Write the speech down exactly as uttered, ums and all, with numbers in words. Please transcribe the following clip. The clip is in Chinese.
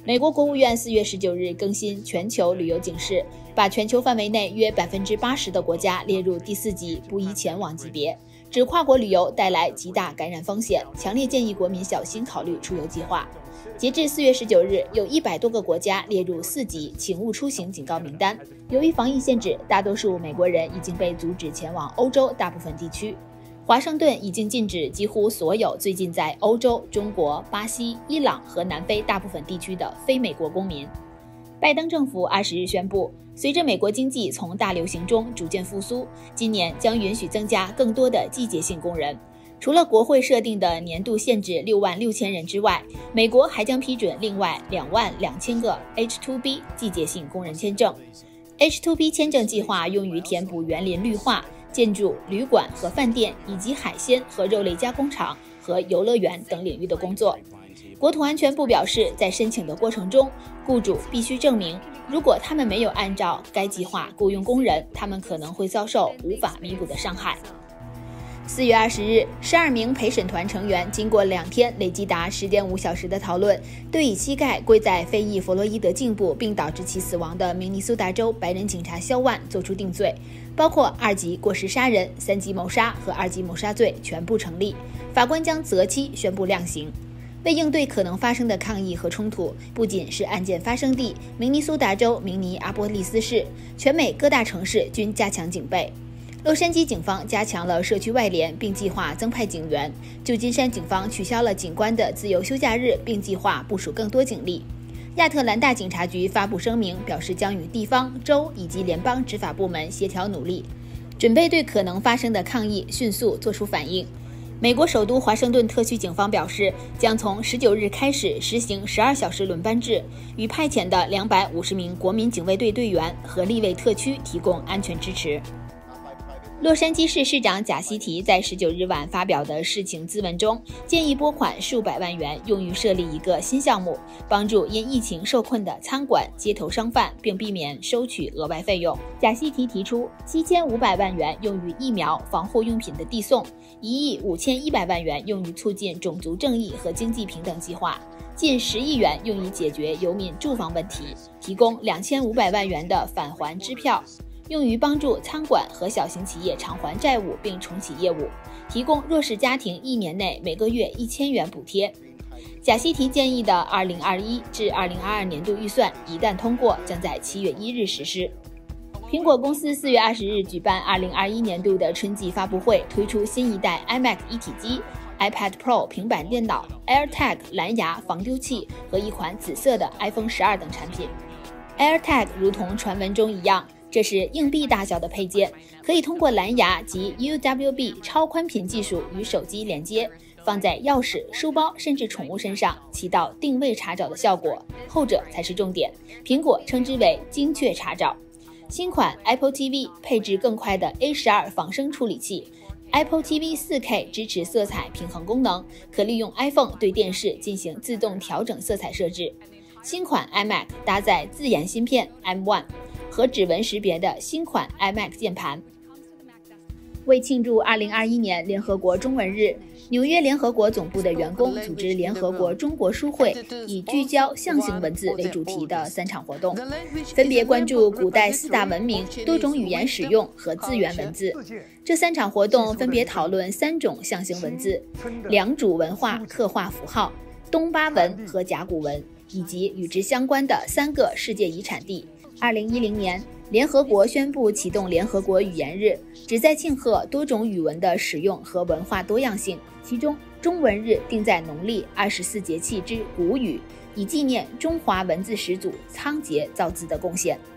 美国国务院四月十九日更新全球旅游警示，把全球范围内约 百分之八十 的国家列入第四级不宜前往级别，指跨国旅游带来极大感染风险，强烈建议国民小心考虑出游计划。截至四月十九日，有一百多个国家列入四级请勿出行警告名单。由于防疫限制，大多数美国人已经被阻止前往欧洲大部分地区。华盛顿已经禁止几乎所有最近在欧洲、中国、巴西、伊朗和南非大部分地区的非美国公民。拜登政府二十日宣布，随着美国经济从大流行中逐渐复苏，今年将允许增加更多的季节性工人。除了国会设定的年度限制六万六千人之外，美国还将批准另外两万两千个 H 二 B 季节性工人签证。H 二 B 签证计划用于填补园林绿化、建筑、旅馆和饭店，以及海鲜和肉类加工厂和游乐园等领域的工作。国土安全部表示，在申请的过程中，雇主必须证明，如果他们没有按照该计划雇佣工人，他们可能会遭受无法弥补的伤害。四月二十日，十二名陪审团成员经过两天累计达 十点五小时的讨论，对以膝盖跪在非裔弗洛伊德颈部并导致其死亡的明尼苏达州白人警察肖万作出定罪，包括二级过失杀人、三级谋杀和二级谋杀罪全部成立。法官将择期宣布量刑。为应对可能发生的抗议和冲突，不仅是案件发生地明尼苏达州明尼阿波利斯市，全美各大城市均加强警备。洛杉矶警方加强了社区外联，并计划增派警员。旧金山警方取消了警官的自由休假日，并计划部署更多警力。亚特兰大警察局发布声明，表示将与地方、州以及联邦执法部门协调努力，准备对可能发生的抗议迅速做出反应。美国首都华盛顿特区警方表示，将从十九日开始实行十二小时轮班制，与派遣的两百五十名国民警卫队队员合力为特区提供安全支持。洛杉矶市市长贾西提在十九日晚发表的事情咨文中，建议拨款数百万元用于设立一个新项目，帮助因疫情受困的餐馆、街头商贩，并避免收取额外费用。贾西提提出七千五百万元用于疫苗、防护用品的递送，一亿五千一百万元用于促进种族正义和经济平等计划，近十亿元用于解决游民住房问题，提供两千五百万元的返还支票，用于帮助餐馆和小型企业偿还债务并重启业务，提供弱势家庭一年内每个月一千元补贴。贾西提建议的二零二一至二零二二年度预算一旦通过，将在七月一日实施。苹果公司四月二十日举办二零二一年度的春季发布会，推出新一代 iMac 一体机、iPad Pro 平板电脑、AirTag 蓝牙防丢器和一款紫色的 iPhone 十二等产品。AirTag 如同传闻中一样，这是硬币大小的配件，可以通过蓝牙及 U W B 超宽频技术与手机连接，放在钥匙、书包甚至宠物身上，起到定位查找的效果，后者才是重点。苹果称之为精确查找。新款 Apple T V 配置更快的 A 十二 仿生处理器， Apple T V 四 K 支持色彩平衡功能，可利用 iPhone 对电视进行自动调整色彩设置。新款 iMac 搭载自研芯片 M 一和指纹识别的新款 iMac 键盘。为庆祝二零二一年联合国中文日，纽约联合国总部的员工组织联合国中国书会，以聚焦象形文字为主题的三场活动，分别关注古代四大文明、多种语言使用和字源文字。这三场活动分别讨论三种象形文字、良渚文化刻画符号、东巴文和甲骨文，以及与之相关的三个世界遗产地。二零一零年，联合国宣布启动联合国语言日，旨在庆贺多种语文的使用和文化多样性。其中，中文日定在农历二十四节气之谷雨，以纪念中华文字始祖仓颉造字的贡献。